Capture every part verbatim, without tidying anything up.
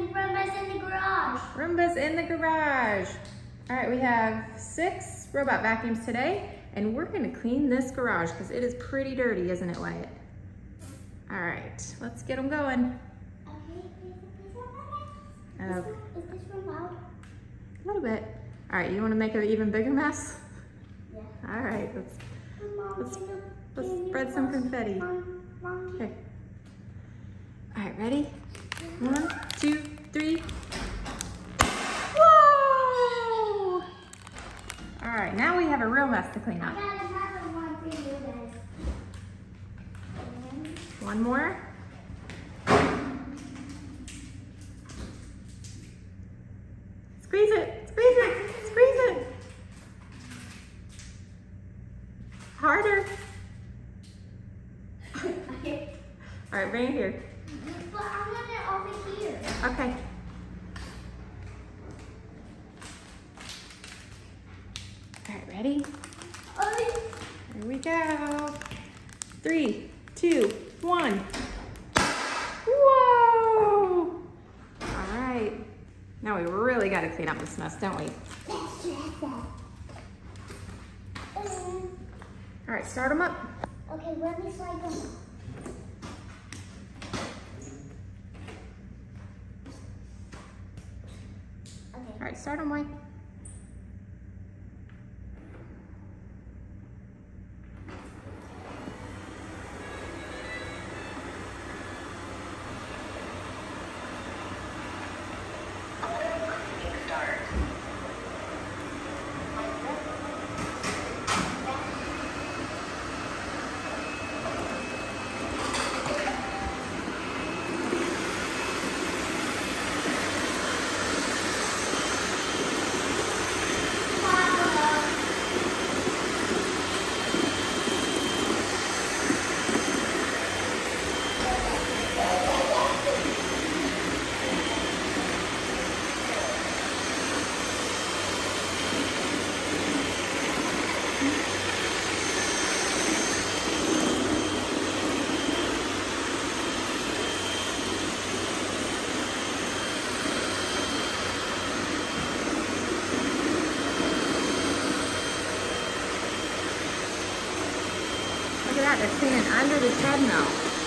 Roomba's in the garage. Roomba's in the garage. All right, we have six robot vacuums today, and we're gonna clean this garage because it is pretty dirty, isn't it, Wyatt? All right, let's get them going. Okay, Uh, is this room loud? a little bit. All right, you wanna make an even bigger mess? Yeah. All right, let's, Mom, let's, can you- let's can you spread some press- confetti. Mom, Mom, Okay. All right, ready? One, two, three. Whoa! All right, now we have a real mess to clean I up. got another one for you guys. And One more. Squeeze it, squeeze it, squeeze it. Harder. Okay. All right, bring it here. But I want it over here. Okay. All right, ready? Oh, Here we go. Three, two, one. Whoa! All right. Now we really got to clean up this mess, don't we? All right, start them up. okay, let me slide them. Okay. All right, start them, White. Look at that, they're cleaning under the treadmill.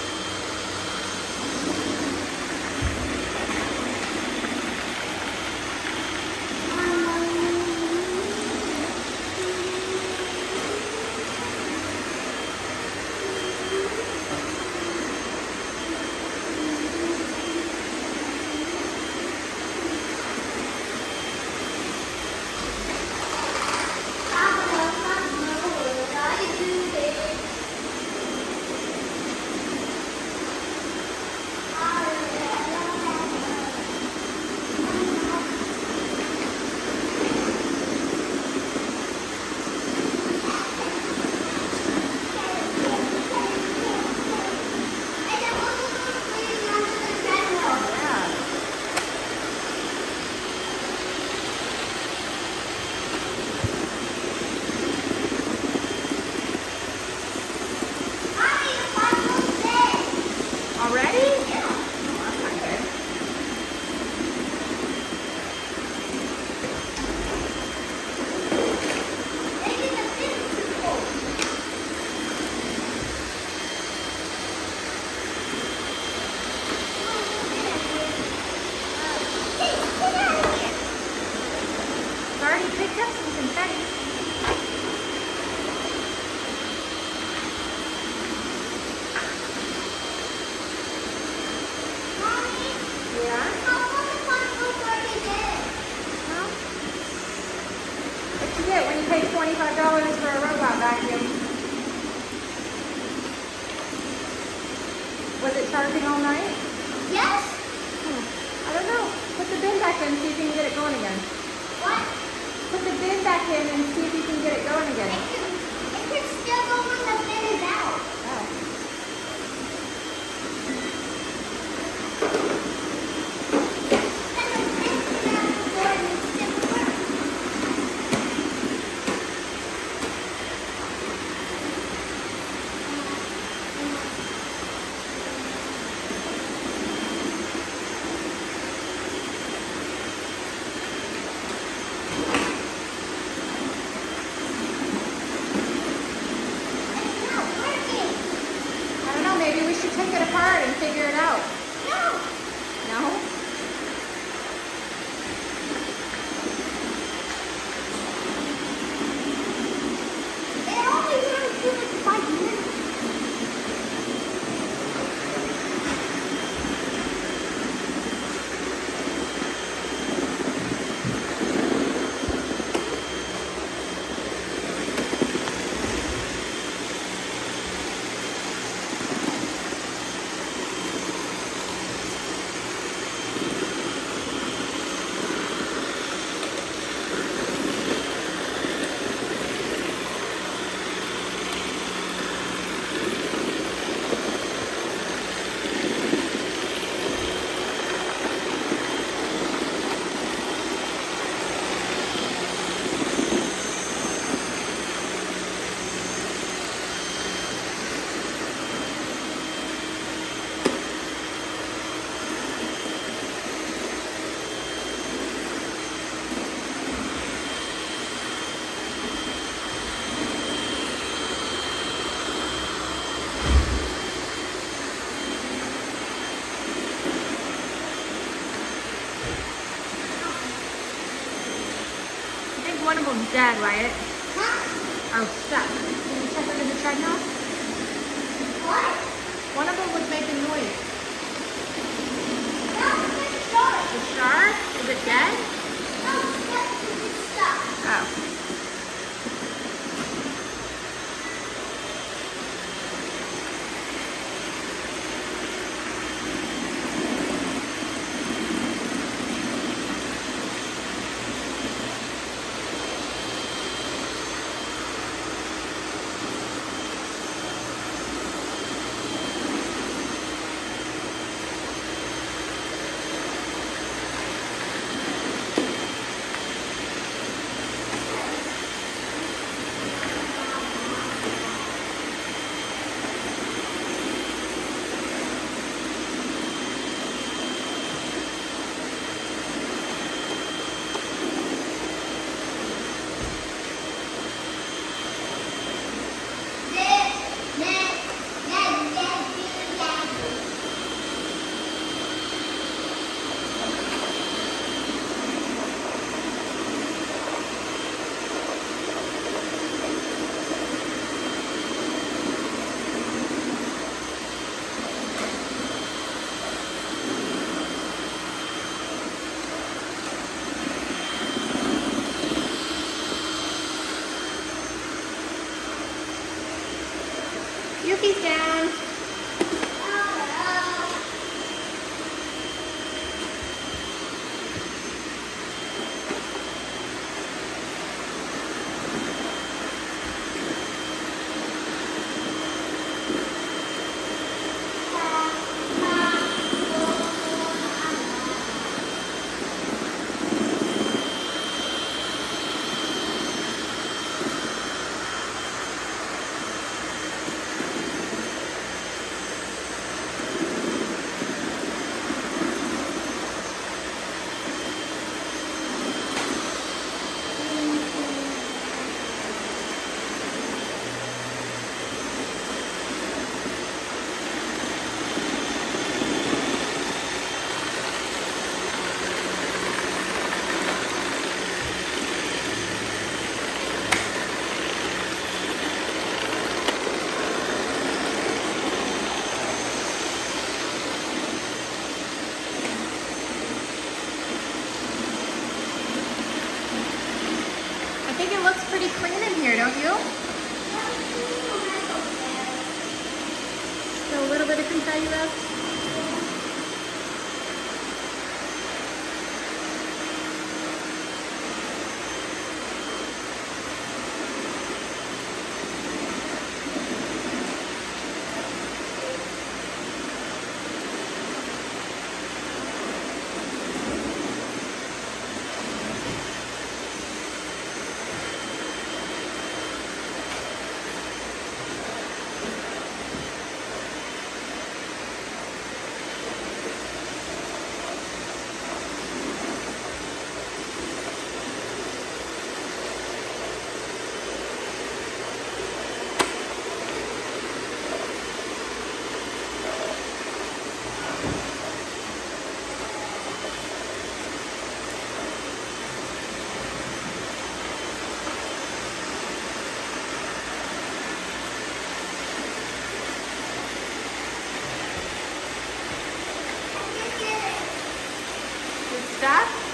Already? Yeah. Oh, that's not good. I've already picked up some confetti. When you pay twenty-five dollars for a robot vacuum. Was it charging all night? Yes. Hmm. I don't know. Put the bin back in, see if you can get it going again. What? Put the bin back in and see if you can get it going again. It can, it can still go when the bin is out. Oh. And the bin is out before it still works. one of them's dead, Wyatt. Huh? Oh, stuck. Can you check under the treadmill? What? One of them was making noise. That's the shark. The shark? Is it dead? No, that's the stuff. Oh. Yuki's down. I think it looks pretty clean in here, don't you? So a little bit of confetti left. Good stuff.